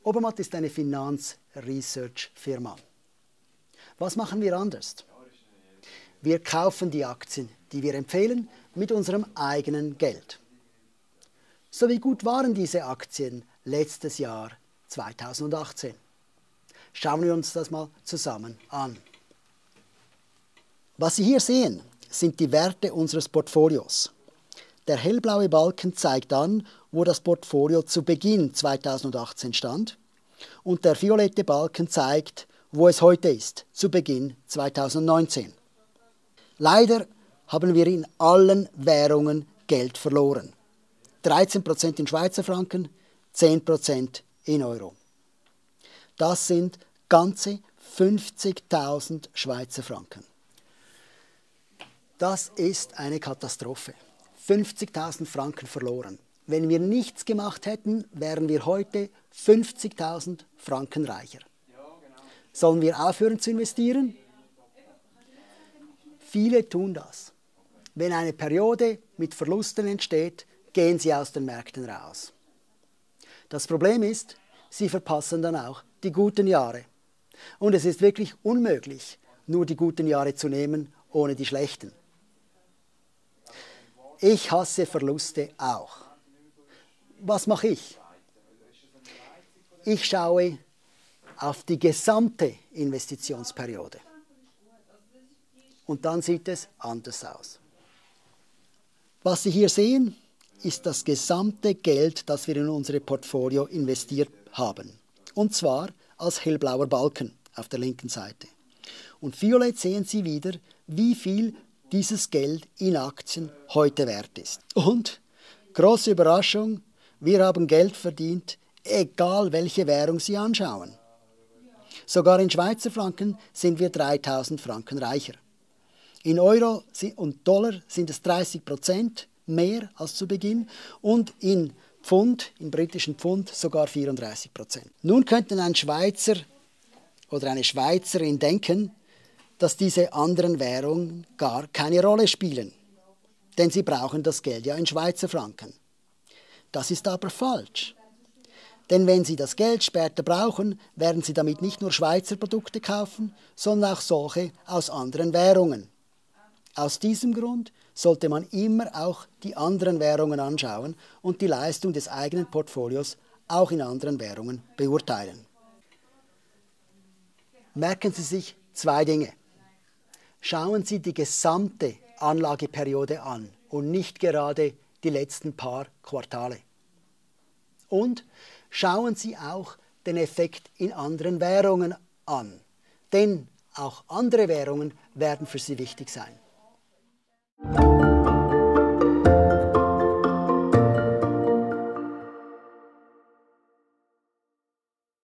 Obermatt ist eine Finanz-Research-Firma. Was machen wir anders? Wir kaufen die Aktien, die wir empfehlen, mit unserem eigenen Geld. So wie gut waren diese Aktien letztes Jahr 2018? Schauen wir uns das mal zusammen an. Was Sie hier sehen, sind die Werte unseres Portfolios. Der hellblaue Balken zeigt an, wo das Portfolio zu Beginn 2018 stand, und der violette Balken zeigt, wo es heute ist, zu Beginn 2019. Leider haben wir in allen Währungen Geld verloren. 13% in Schweizer Franken, 10% in Euro. Das sind ganze 50.000 Schweizer Franken. Das ist eine Katastrophe. 50.000 Franken verloren. Wenn wir nichts gemacht hätten, wären wir heute 50.000 Franken reicher. Sollen wir aufhören zu investieren? Viele tun das. Wenn eine Periode mit Verlusten entsteht, gehen sie aus den Märkten raus. Das Problem ist, sie verpassen dann auch die guten Jahre. Und es ist wirklich unmöglich, nur die guten Jahre zu nehmen, ohne die schlechten. Ich hasse Verluste auch. Was mache ich? Ich schaue auf die gesamte Investitionsperiode. Und dann sieht es anders aus. Was Sie hier sehen, ist das gesamte Geld, das wir in unser Portfolio investiert haben. Und zwar als hellblauer Balken auf der linken Seite. Und violett sehen Sie wieder, wie viel dieses Geld in Aktien heute wert ist. Und, große Überraschung, wir haben Geld verdient, egal welche Währung Sie anschauen. Sogar in Schweizer Franken sind wir 3.000 Franken reicher. In Euro und Dollar sind es 30% mehr als zu Beginn und in Pfund, im britischen Pfund, sogar 34%. Nun könnten ein Schweizer oder eine Schweizerin denken, dass diese anderen Währungen gar keine Rolle spielen. Denn sie brauchen das Geld ja in Schweizer Franken. Das ist aber falsch. Denn wenn Sie das Geld später brauchen, werden Sie damit nicht nur Schweizer Produkte kaufen, sondern auch solche aus anderen Währungen. Aus diesem Grund sollte man immer auch die anderen Währungen anschauen und die Leistung des eigenen Portfolios auch in anderen Währungen beurteilen. Merken Sie sich zwei Dinge. Schauen Sie die gesamte Anlageperiode an und nicht gerade die letzten paar Quartale. Und schauen Sie auch den Effekt in anderen Währungen an, denn auch andere Währungen werden für Sie wichtig sein.